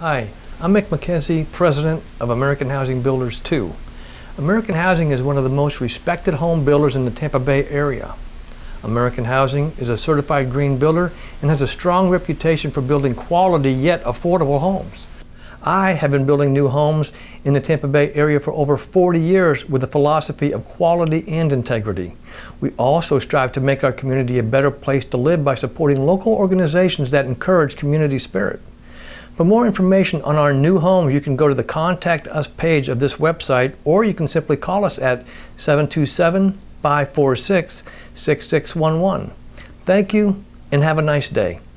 Hi, I'm Mick President of American Housing Builders 2. American Housing is one of the most respected home builders in the Tampa Bay area. American Housing is a certified green builder and has a strong reputation for building quality yet affordable homes. I have been building new homes in the Tampa Bay area for over 40 years with a philosophy of quality and integrity. We also strive to make our community a better place to live by supporting local organizations that encourage community spirit. For more information on our new homes, you can go to the Contact Us page of this website, or you can simply call us at 727-546-6611. Thank you and have a nice day.